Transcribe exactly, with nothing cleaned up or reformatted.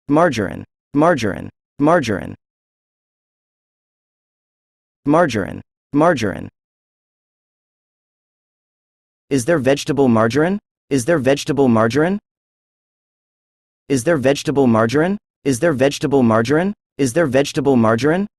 margarine, margarine, margarine, margarine, margarine. Is there vegetable margarine? Is there vegetable margarine? Is there vegetable margarine? Is there vegetable margarine? Is there vegetable margarine?